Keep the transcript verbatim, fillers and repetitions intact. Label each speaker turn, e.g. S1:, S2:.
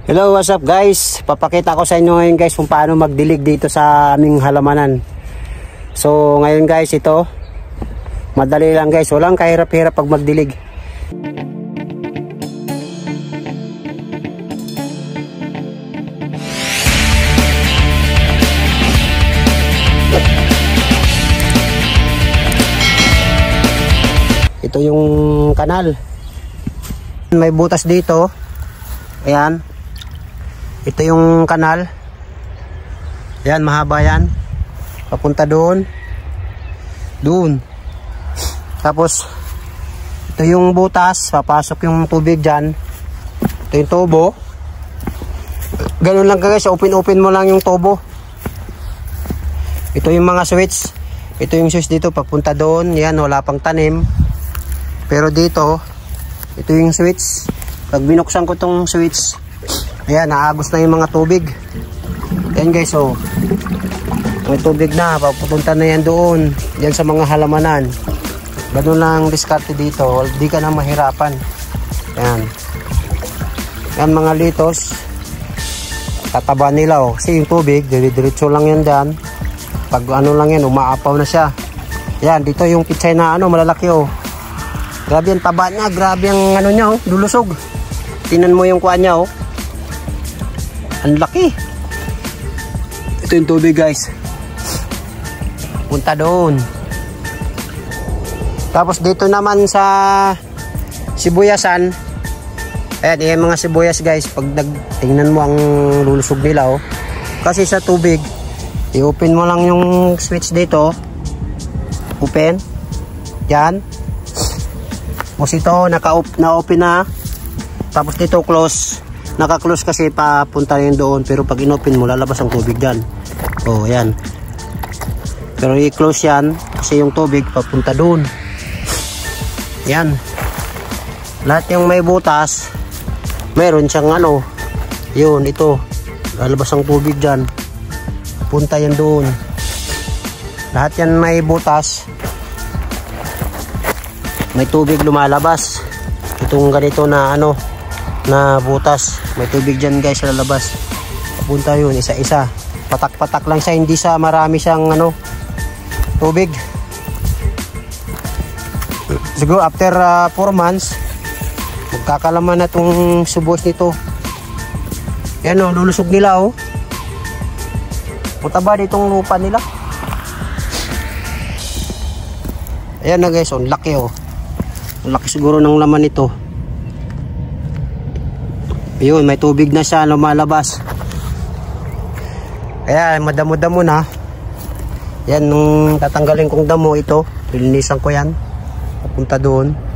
S1: Hello, what's up guys? Papakita ko sa inyo ngayon guys kung paano magdilig dito sa aming halamanan. So ngayon guys, ito madali lang guys, walang kahirap-hirap pag magdilig. Ito yung kanal. May butas dito. Ayan. Ito yung kanal. Ayan, mahaba yan. Papunta doon. Doon. Tapos, ito yung butas. Papasok yung tubig dyan. Ito yung tubo. Ganun lang guys. Open-open mo lang yung tubo. Ito yung mga switch. Ito yung switch dito. Papunta doon. Yan, wala pang tanim. Pero dito, ito yung switch. Pag binuksan ko tong switch, ayan, naagos na yung mga tubig. Ayan guys, oh. May tubig na, papunta na yan doon. Yan sa mga halamanan. Ganun lang diskarte dito. Hindi ka na mahirapan. Ayan. Yan mga litos. Tataba nila, oh. Kasi yung tubig, dire-diretso lang yan dyan. Pag ano lang yan, umaapaw na siya. Ayan, dito yung pitsay na ano, malalaki, oh. Grabe yung taba niya, grabe yung ano niya, oh, lulusog. Tingnan mo yung kuha niya, oh. Ang laki. Ito yung tubig, guys. Punta doon. Tapos dito naman sa sibuyasan. Ayan, yung mga sibuyas, guys. Pag tingnan mo ang lulusog nila, oh. Kasi sa tubig, i-open mo lang yung switch dito. Open. Yan. Tapos ito, naka-open na. Tapos dito, close. Naka-close kasi papunta rin doon. Pero pag in-open mo, lalabas ang tubig dyan. O, oh, yan. Pero i-close yan. Kasi yung tubig papunta doon. Yan. Lahat yung may butas, meron siyang ano. Yun, ito. Lalabas ang tubig dyan. Punta yan doon. Lahat yan may butas. May tubig lumalabas. Itong ganito na ano, na butas. May tubig dyan guys sa lalabas. Papunta yun, isa-isa. Patak-patak lang siya, hindi sa marami siyang ano, tubig. Siguro after four months, magkakalaman na itong subos nito. Yan o, lulusog nila o. Mataba ditong lupa nila. Ayan na guys, ang laki o. Laki siguro ng laman nito. Ayun, may tubig na siya lumalabas. Kaya madamo-damo na. Yan, nung tatanggalin kong damo ito, lilinisan ko yan. Papunta doon.